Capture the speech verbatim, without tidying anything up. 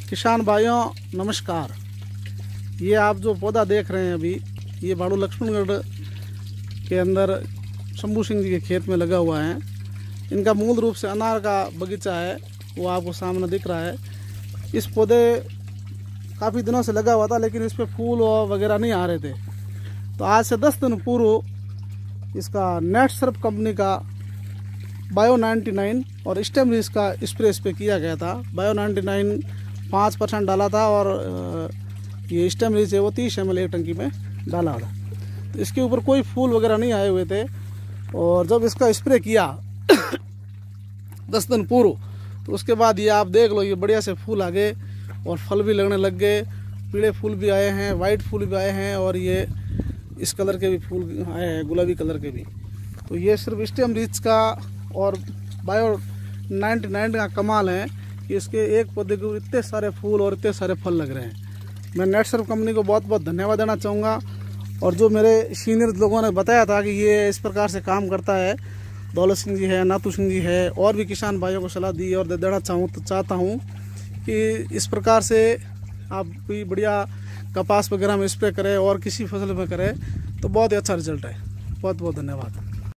किसान भाइयों नमस्कार। ये आप जो पौधा देख रहे हैं अभी, ये बाड़ू लक्ष्मणगढ़ के अंदर शंभू सिंह जी के खेत में लगा हुआ है। इनका मूल रूप से अनार का बगीचा है, वो आपको सामने दिख रहा है। इस पौधे काफ़ी दिनों से लगा हुआ था, लेकिन इस पर फूल वगैरह नहीं आ रहे थे। तो आज से दस दिन पूर्व इसका नेट सर्फ कंपनी का बायो नाइन्टी नाइन और स्टेम रीच का स्प्रे इस पर किया गया था। बायो नाइन्टी नाइन पाँच परसेंट डाला था और ये स्टेम रीच है वो तीस एम एल एक टंकी में डाला था। तो इसके ऊपर कोई फूल वगैरह नहीं आए हुए थे। और जब इसका स्प्रे किया दस दिन पूर्व, तो उसके बाद ये आप देख लो, ये बढ़िया से फूल आ गए और फल भी लगने लग गए। पीले फूल भी आए हैं, वाइट फूल भी आए हैं और ये इस कलर के भी फूल आए हैं, गुलाबी कलर के भी। तो ये सिर्फ स्टेम रीच का और बायो नाइन्टी नाइन का कमाल है कि इसके एक पौधे के ऊपर इतने सारे फूल और इतने सारे फल लग रहे हैं। मैं नेट सर्फ कंपनी को बहुत बहुत धन्यवाद देना चाहूँगा। और जो मेरे सीनियर लोगों ने बताया था कि ये इस प्रकार से काम करता है, दौलत सिंह जी है, नातू सिंह जी है, और भी किसान भाइयों को सलाह दी और दे देना चाहूँ तो चाहता हूँ कि इस प्रकार से आप भी बढ़िया कपास वगैरह में स्प्रे करें और किसी फसल में करें तो बहुत ही अच्छा रिजल्ट है। बहुत बहुत धन्यवाद।